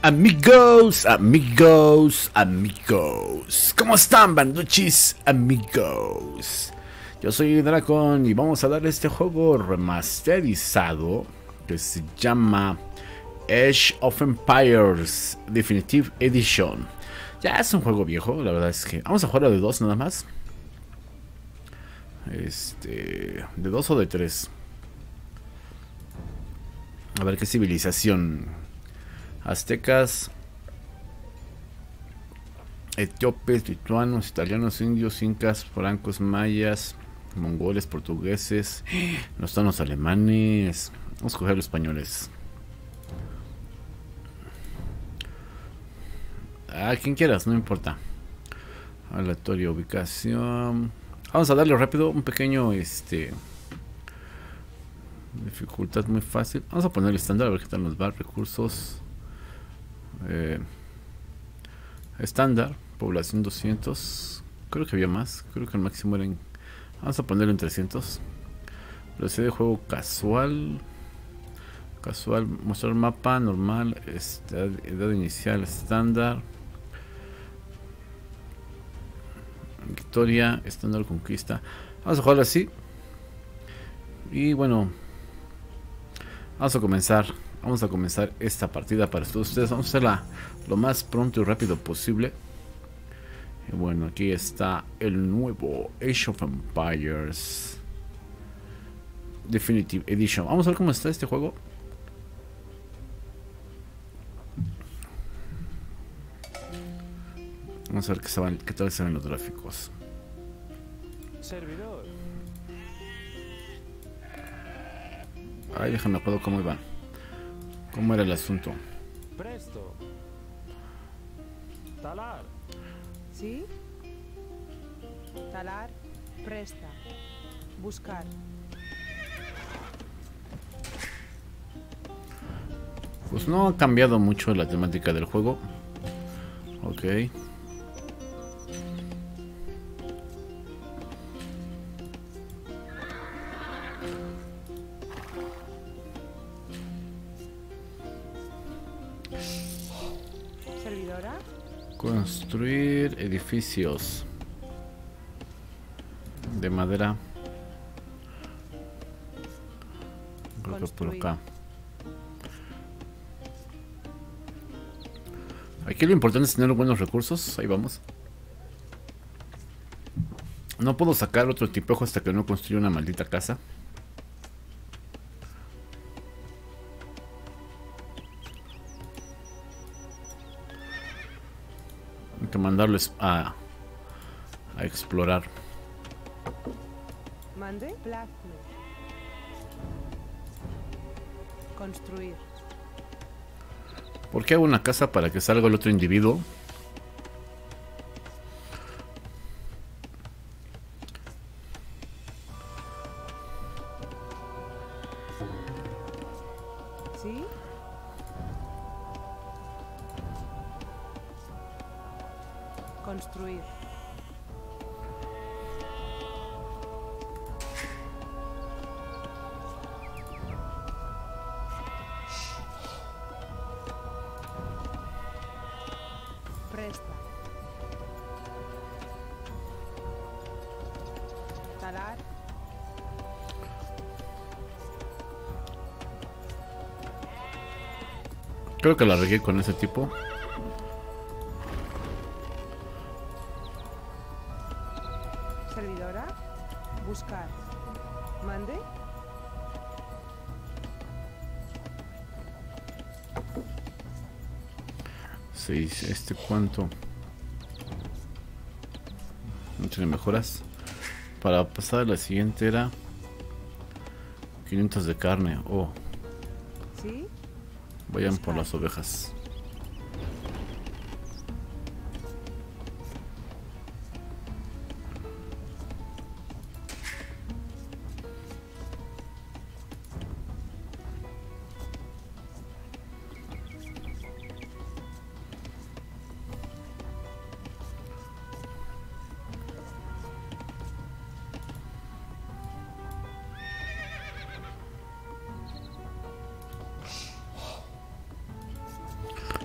Amigos, amigos, amigos. ¿Cómo están, banduchis, amigos? Yo soy Dracon y vamos a darle este juego remasterizado que se llama Age of Empires Definitive Edition. Ya es un juego viejo, la verdad es que vamos a jugarlo de dos nada más. De dos o de tres. A ver qué civilización. Aztecas, etíopes, lituanos, italianos, indios, incas, francos, mayas, mongoles, portugueses. No están los alemanes. Vamos a coger los españoles. Quien quieras, no importa. Aleatoria, ubicación. Vamos a darle rápido un pequeño dificultad muy fácil. Vamos a poner el estándar a ver qué tal nos va. Recursos estándar, población 200. Creo que había más, creo que el máximo era en... Vamos a ponerlo en 300. Velocidad de juego casual. Casual, mostrar mapa normal, edad inicial estándar. Victoria, estándar, conquista. Vamos a jugarlo así. Y bueno, vamos a comenzar esta partida para todos ustedes. Vamos a hacerla lo más pronto y rápido posible. Y bueno, aquí está el nuevo Age of Empires Definitive Edition. Vamos a ver cómo está este juego. Vamos a ver qué tal se ven los gráficos. Servidor. Ay, déjame acuerdo cómo iba. ¿Cómo era el asunto? Presto. Talar. ¿Sí? Talar, presta. Buscar. Pues no ha cambiado mucho la temática del juego. Ok. ¿Servidora? Construir edificios de madera. Creo que por acá. Aquí lo importante es tener buenos recursos. Ahí vamos. No puedo sacar otro tipejo hasta que no construya una maldita casa. Hay que mandarles a explorar. Mande. Plazme. Construir. ¿Por qué hago una casa para que salga el otro individuo? ¿Sí? Construir. Presta. Talar. Creo que la regué con ese tipo. Servidora. Buscar. Mande. ¿Cuánto? No tiene mejoras. Para pasar a la siguiente era 500 de carne. Oh, ¿Sí? vayan por las ovejas.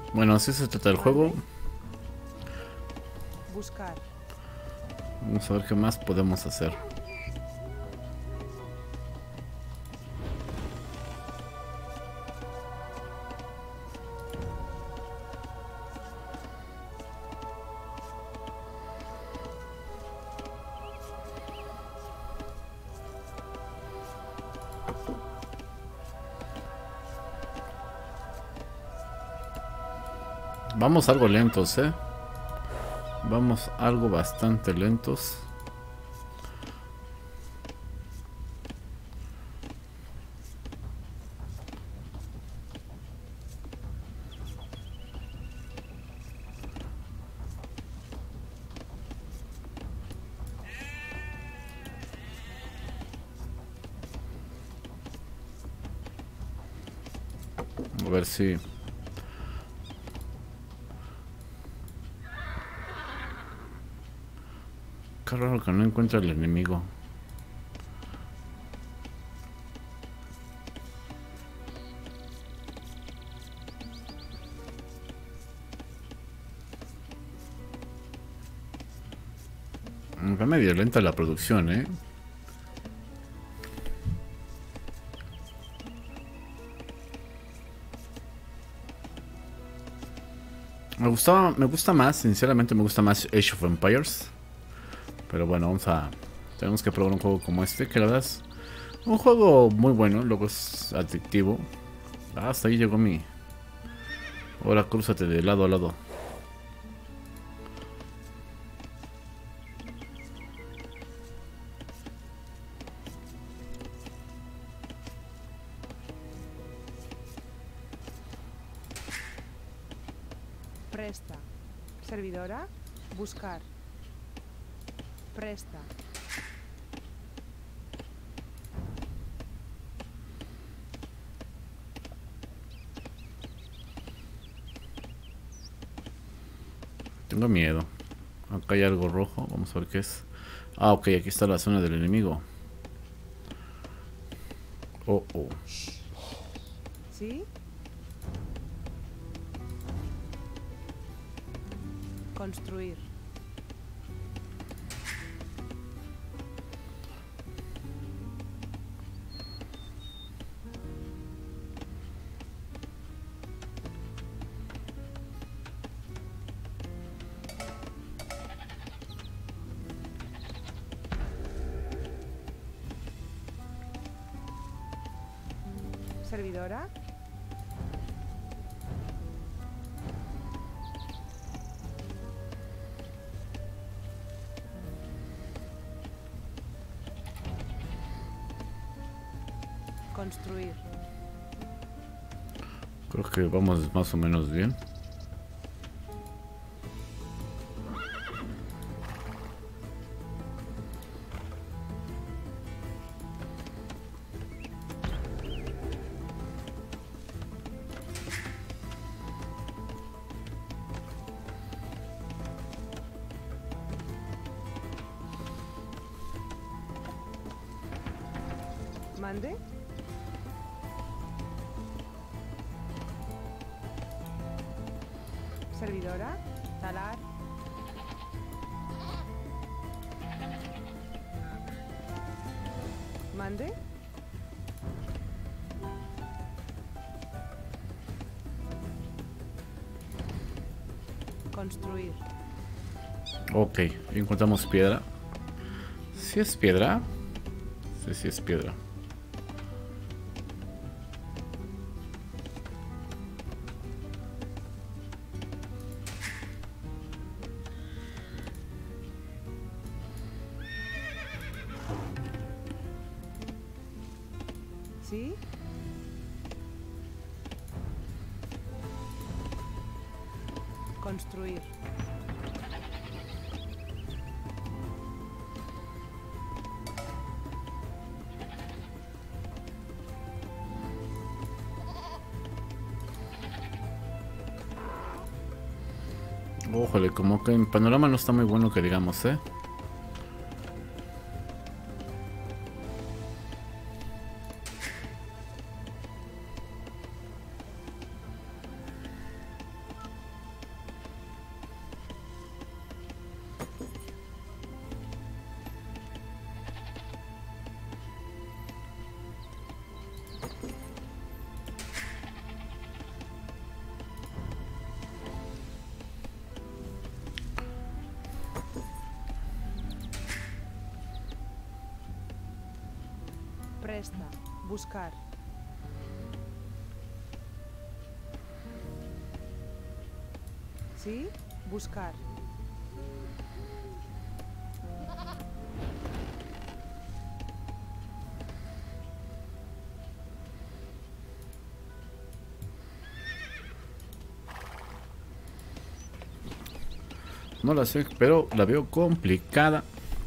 Bueno, así se trata el juego. Buscar. Vamos a ver qué más podemos hacer. Vamos algo lentos, Vamos algo bastante lentos. A ver si... Qué raro que no encuentre al enemigo. Va medio lenta la producción, Me gusta más, sinceramente me gusta más Age of Empires. Pero bueno, tenemos que probar un juego como este, que la verdad es un juego muy bueno, luego es adictivo. Hasta ahí llegó mi... Ahora crúzate de lado a lado. Presta. Servidora. Buscar. Presta. Tengo miedo. Acá hay algo rojo, vamos a ver qué es. Ah, ok, aquí está la zona del enemigo. Oh, oh. ¿Sí? Construir. Servidora. Construir. Creo que vamos más o menos bien. Mande. Servidora. Talar. Mande. Construir. Ok, encontramos piedra. ¿Sí es piedra? Sí, sí es piedra. ¿Sí? Construir. Ójole, como que en panorama no está muy bueno que digamos, Presta. Buscar. ¿Sí? Buscar. No la sé, pero la veo complicada.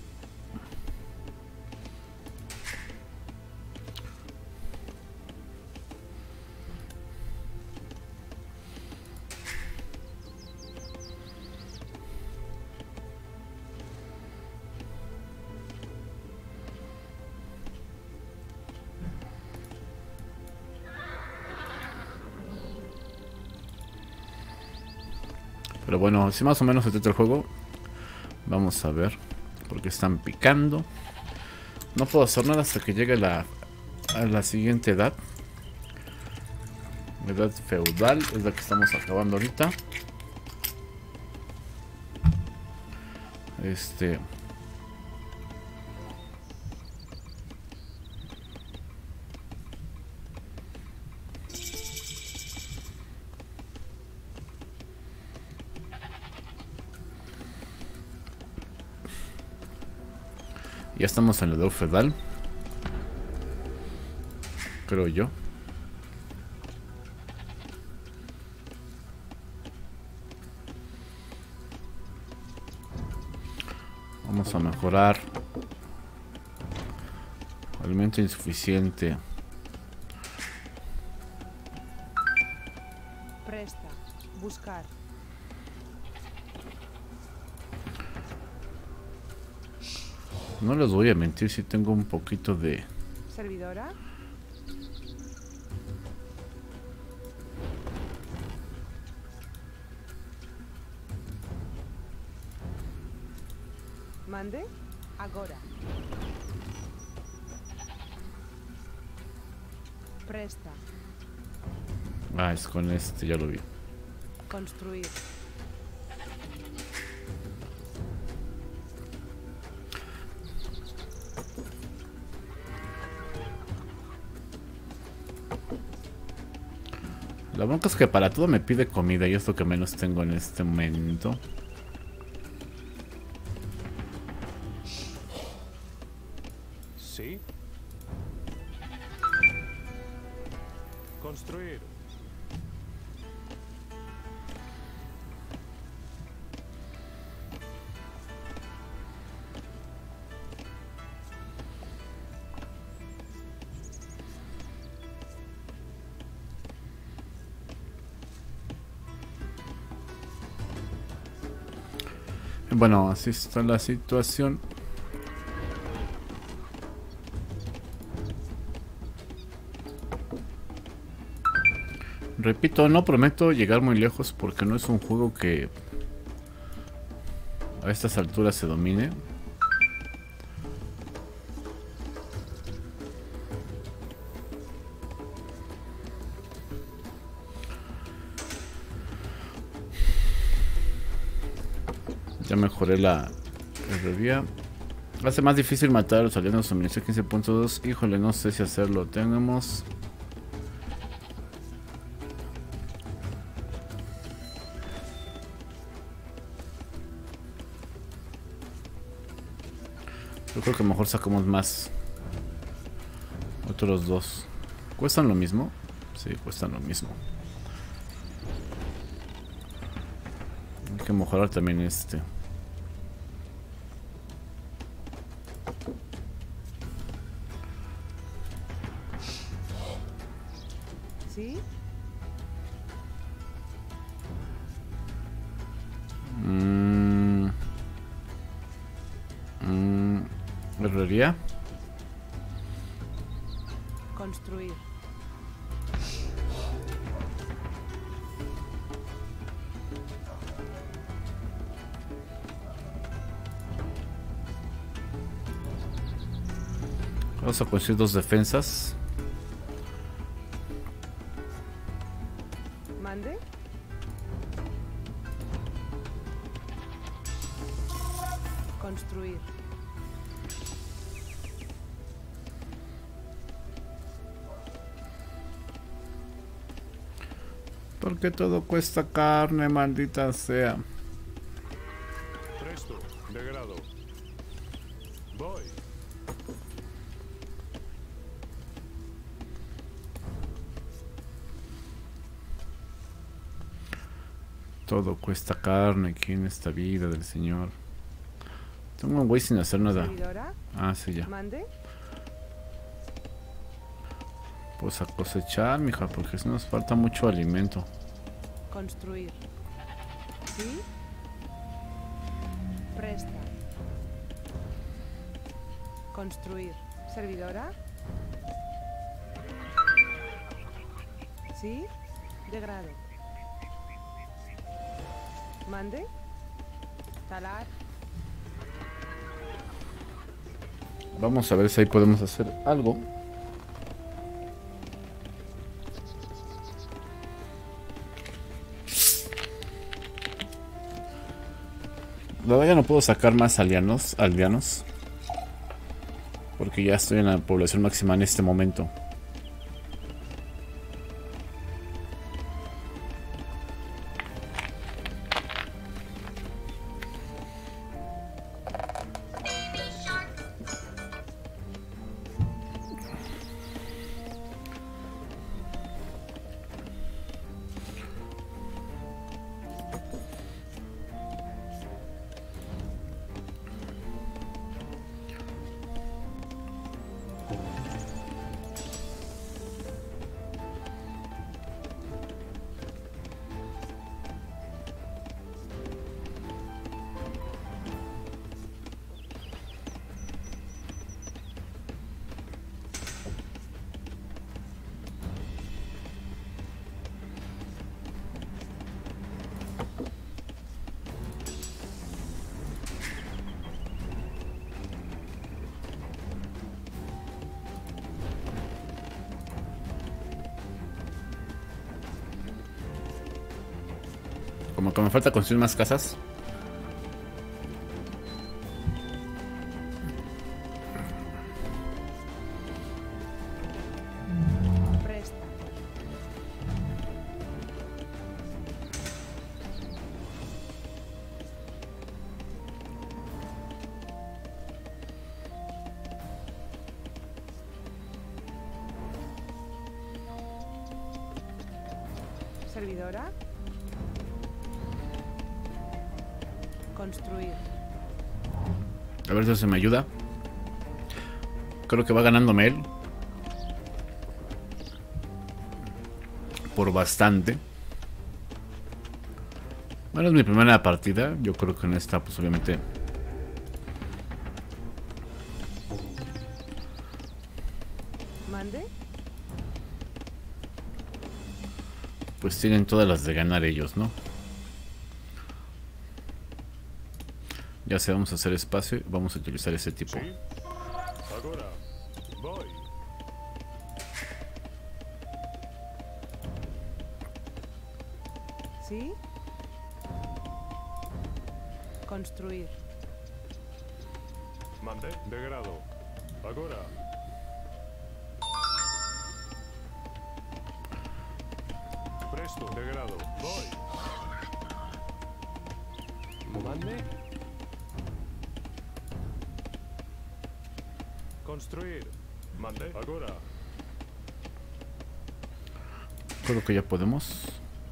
Pero bueno, si más o menos se trata el juego. Vamos a ver. Porque están picando. No puedo hacer nada hasta que llegue a la siguiente edad. Edad feudal. Es la que estamos acabando ahorita. Ya estamos en la edad feudal. Creo yo. Vamos a mejorar. Alimento insuficiente. Presta. Buscar. No les voy a mentir si tengo un poquito de... Servidora. Mande. Agora. Presta. Ah, es con este, ya lo vi. Construir. La bronca es que para todo me pide comida y es lo que menos tengo en este momento. Sí. Construir. Bueno, así está la situación. Repito, no prometo llegar muy lejos porque no es un juego que a estas alturas se domine. Ya mejoré la herrería. Hace más difícil matar a los alienos. Suministro 15.2. Híjole, no sé si hacerlo. Tenemos... Yo creo que mejor sacamos más. Otros dos. ¿Cuestan lo mismo? Sí, cuestan lo mismo. Hay que mejorar también este. ¿Sí? Herrería. Construir. Vamos a construir dos defensas. Mande. Construir. Porque todo cuesta carne, maldita sea. Presto, de grado. Voy. Todo cuesta carne aquí en esta vida del señor. Tengo un güey sin hacer nada. Servidora, Ah, sí, ya. mande. Pues a cosechar, mija, porque si nos falta mucho alimento. Construir. ¿Sí? Presta. Construir. Servidora. ¿Sí? De grado. Mande. Talar. Vamos a ver si ahí podemos hacer algo. La verdad ya no puedo sacar más aldeanos. Porque ya estoy en la población máxima en este momento. Como que me falta construir más casas. Presta. Servidora. Construir. A ver si se me ayuda. Creo que va ganándome él. Por bastante. Bueno, es mi primera partida. Yo creo que en esta, pues obviamente... Mande. Pues tienen todas las de ganar ellos, ¿no? Ya sé, vamos a hacer espacio. Vamos a utilizar ese tipo. Sí. Ahora. Voy. ¿Sí? Construir. Mande, de grado. Ahora. Presto, de grado. Voy. Mande. Construir. Mande. Ahora. Creo que ya podemos.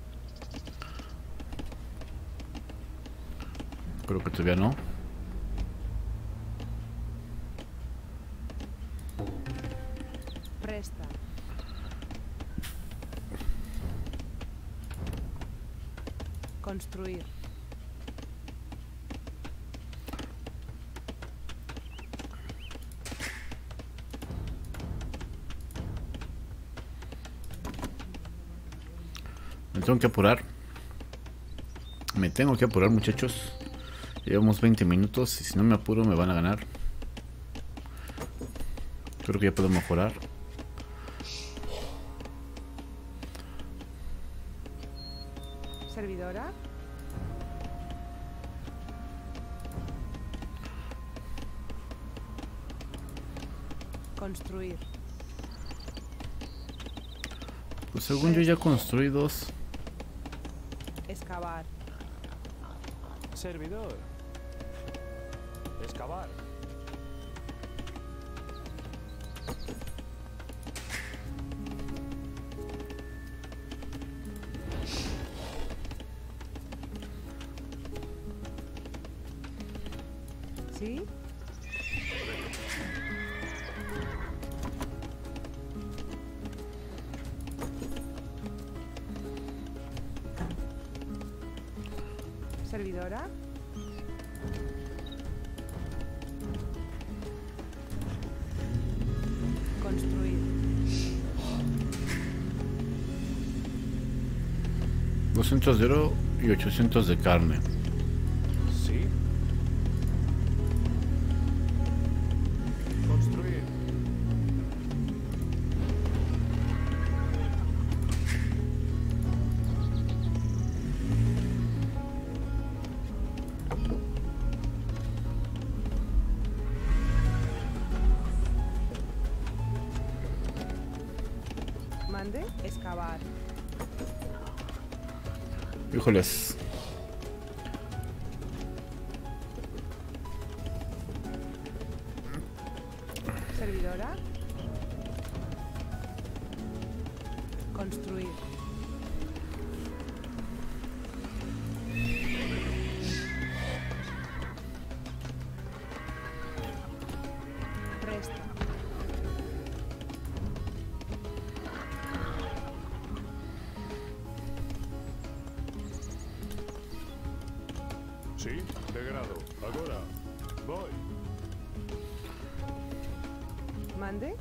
Creo que todavía no. Presta. Construir. Me tengo que apurar. Me tengo que apurar, muchachos. Llevamos 20 minutos y si no me apuro me van a ganar. Creo que ya puedo mejorar. Servidora. Construir. Pues según yo ya construí dos. Excavar. Servidor. Excavar. ¿Sí? Servidora. Construir. 200 de oro y 800 de carne. Sí. Construir. Mande. Excavar. Híjoles. Servidora. Construir. Presta. Sí. Degrado. Agora. Voy. Mande.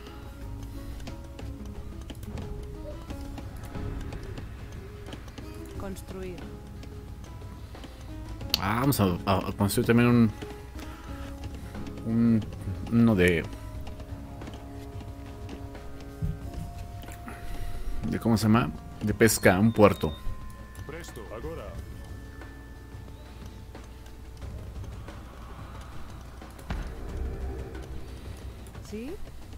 Construir. Ah, vamos a construir también uno de ¿cómo se llama? De pesca, un puerto. Presto. Agora. ¿Sí?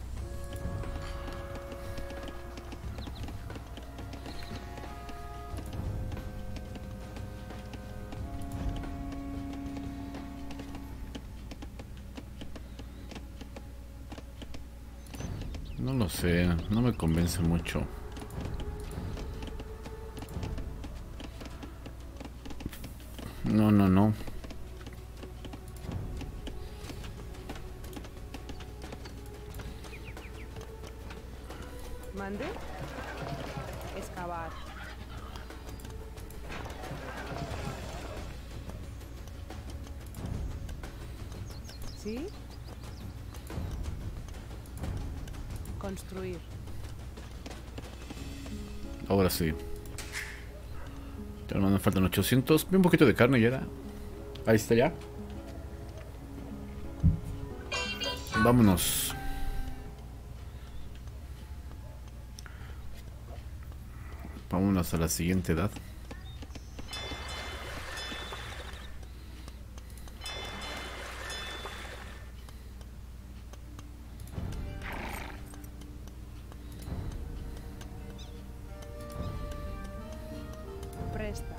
No lo sé, no me convence mucho. No, no, no. Mande. Excavar. ¿Sí? Construir. Ahora sí. Ya me faltan 800. Un poquito de carne ya era. Ahí está ya. Vámonos. Vámonos a la siguiente edad. Presta.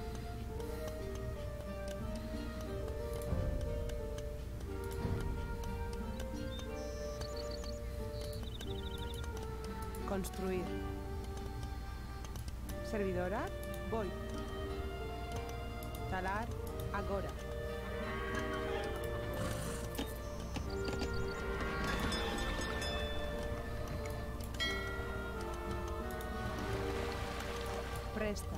Construir. Servidora. Voy. Talar. Agora. Presta.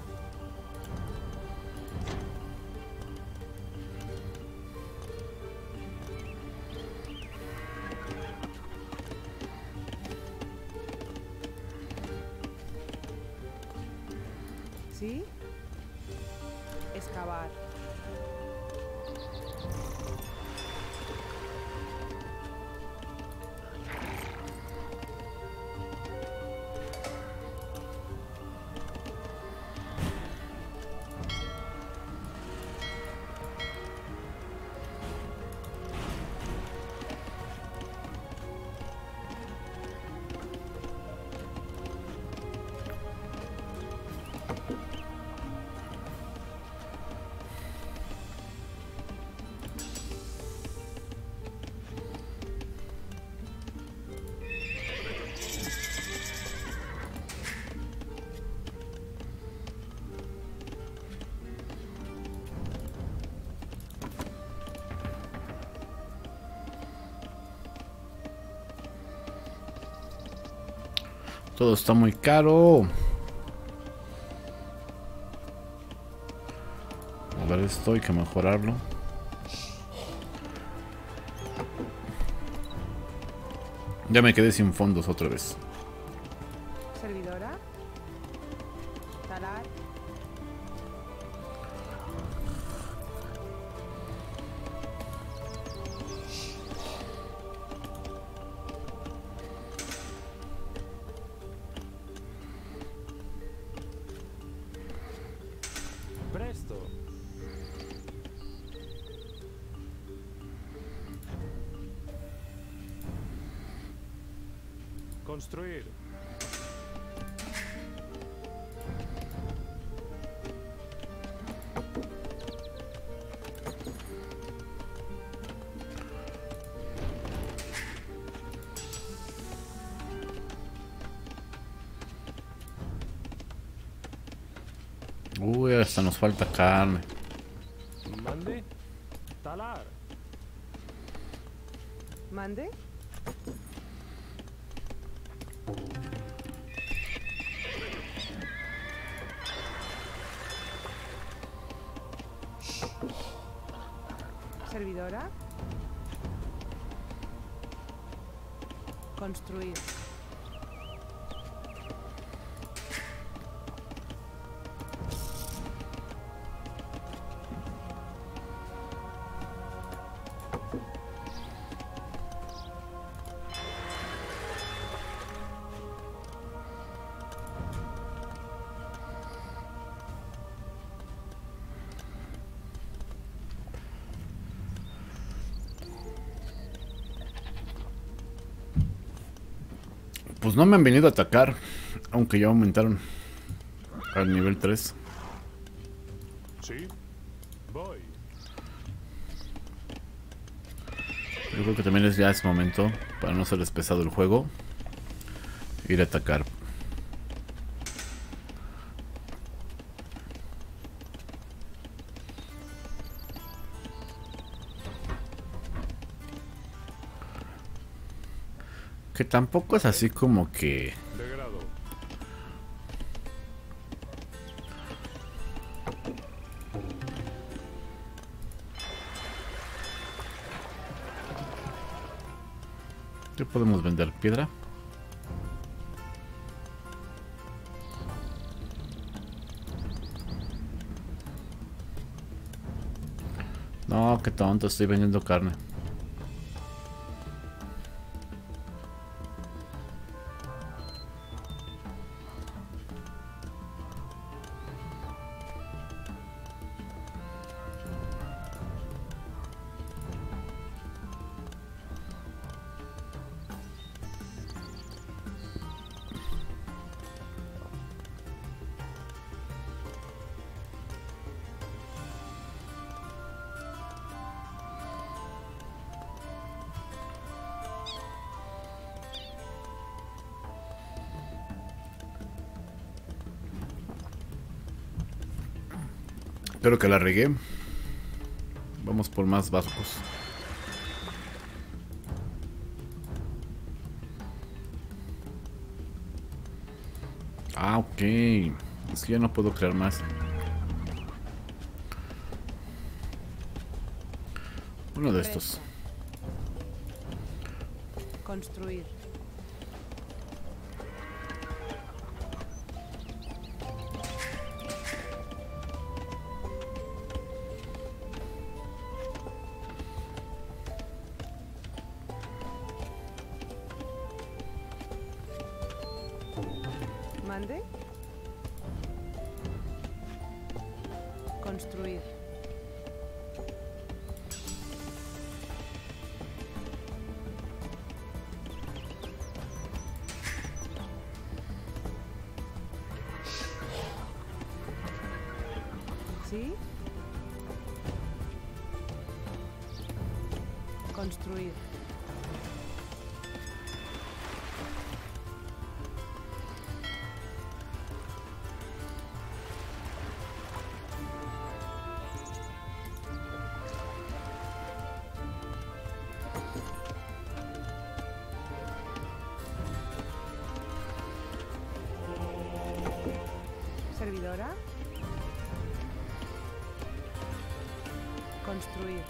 ¿Sí? Excavar. Todo está muy caro. A ver, esto hay que mejorarlo. Ya me quedé sin fondos otra vez. Servidora. Talar. Presto. Construir. Uy, hasta nos falta carne. Mande. Talar. Mande. Servidora. Construir. Pues no me han venido a atacar, aunque ya aumentaron al nivel 3. Sí. Voy. Yo creo que también ya es momento, para no hacerles pesado el juego, ir a atacar. Que tampoco es así como que... De grado. ¿Qué podemos vender? ¿Piedra? No, qué tonto, estoy vendiendo carne. Espero que la regué. Vamos por más vascos. Ah, ok. Es que ya no puedo crear más. Uno de estos. Construir. Mande. Construir. ¿Sí? Construir. Construir.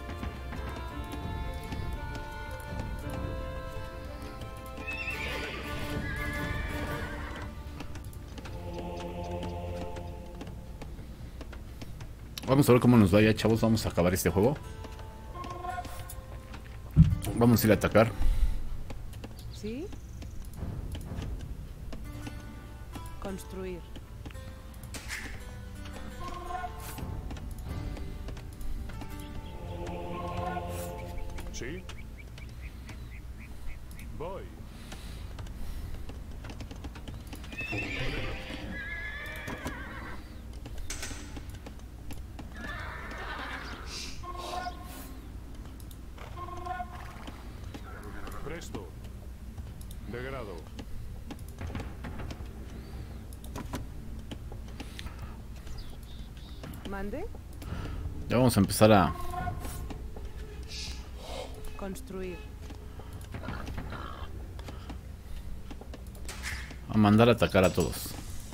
Vamos a ver cómo nos vaya, chavos. Vamos a acabar este juego. Vamos a ir a atacar. ¿Sí? Construir. Sí. Voy. Presto. Degrado. ¿Mande? Ya vamos a empezar a... Construir. mandar a atacar a todos.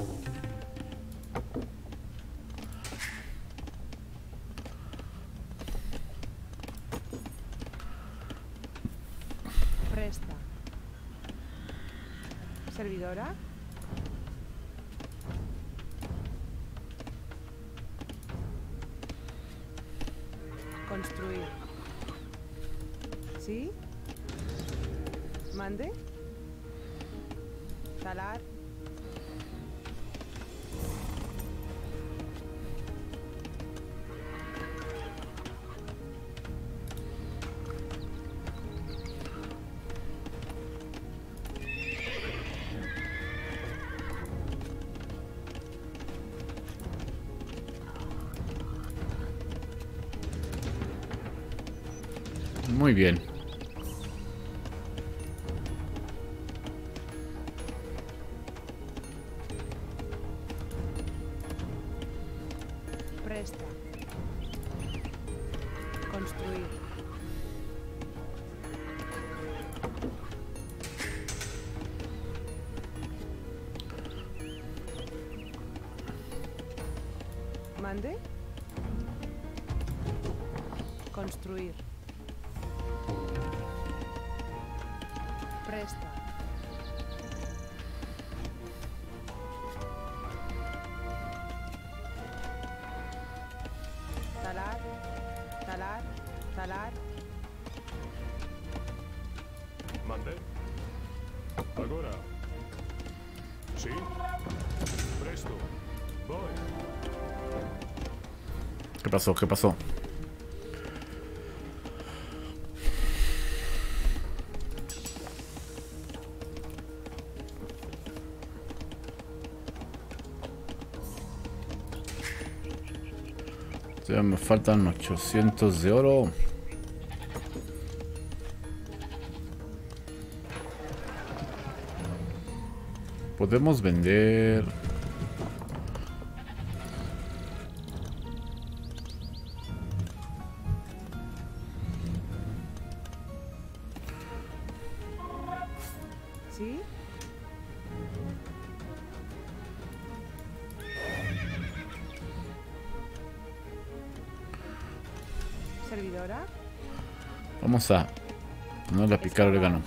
Presta. Servidora. Construir. ¿Sí? ¿Mande? Talar. Muy bien. Presta. Construir. ¿Mande? Construir. Presta. Talar, talar, talar. Mande. Agora. Sí. Presto. Voy. ¿Qué pasó? ¿Qué pasó? Ya me faltan 800 de oro. Podemos vender. ¿Sí? Servidora. Vamos a ponerle a picar orégano.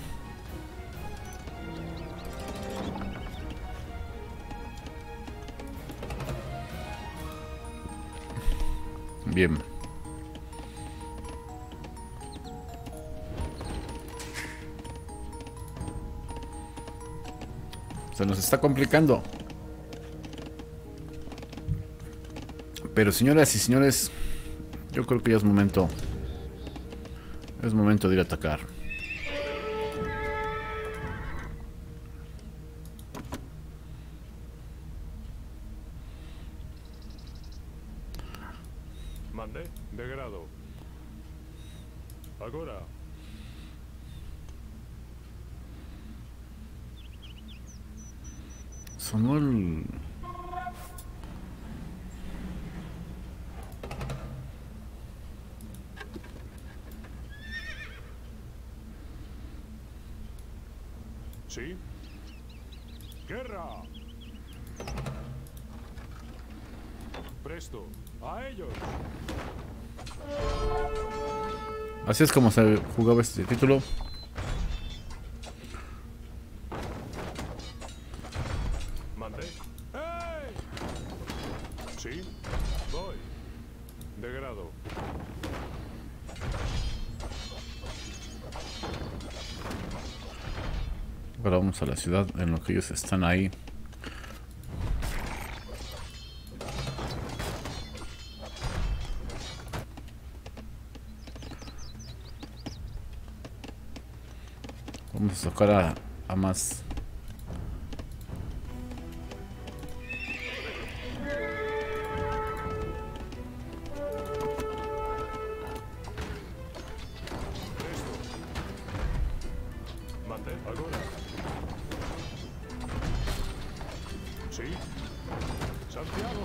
Bien. Se nos está complicando. Pero señoras y señores, yo creo que ya es momento. Es momento de ir a atacar. Mande. Degrado. Agora. Sonó el... Sí. Guerra. Presto. A ellos. Así es como se jugaba este título. Mandé. ¡Hey! Sí, voy. De grado. Ahora vamos a la ciudad en lo que ellos están ahí. Vamos a tocar a más. Presto. Mandé. Ahora. Sí. Santiago.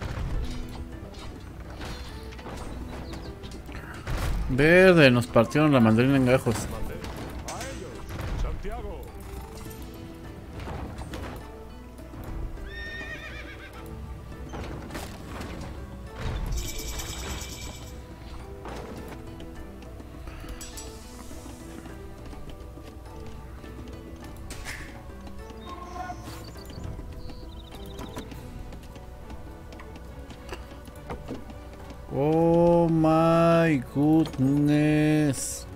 Verde, nos partieron la mandarina en gajos. Mandé. A ellos. Santiago. Oh my goodness.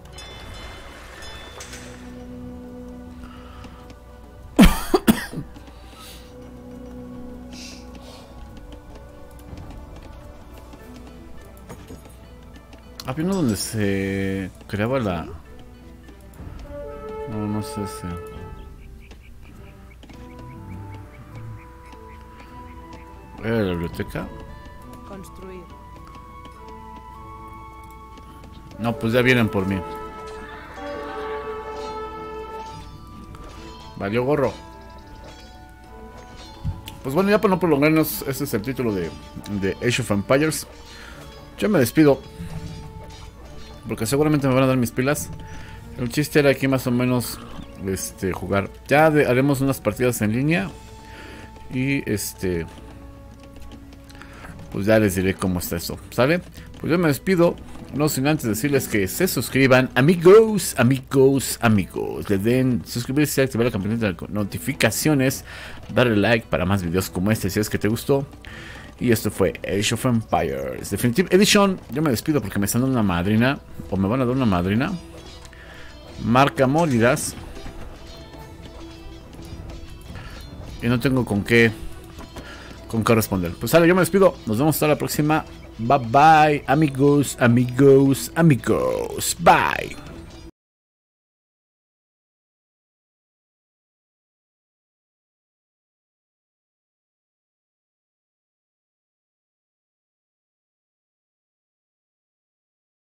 Había uno donde se creaba la... No, no sé si... ¿Era la biblioteca? Construir. No, pues ya vienen por mí. Valió gorro. Pues bueno, ya para no prolongarnos, este es el título de Age of Empires. Yo me despido, porque seguramente me van a dar mis pilas. El chiste era aquí más o menos jugar. Ya haremos unas partidas en línea. Y pues ya les diré cómo está eso, ¿sale? Pues yo me despido, no sin antes decirles que se suscriban, amigos, amigos, amigos. Le den suscribirse y activar la campanita de notificaciones. Darle like para más videos como este si es que te gustó. Y esto fue Age of Empires Definitive Edition. Yo me despido porque me están dando una madrina, o me van a dar una madrina. Marca Mólidas. Y no tengo con qué responder. Pues sale, yo me despido. Nos vemos hasta la próxima. Bye bye, amigos, amigos, amigos. Bye.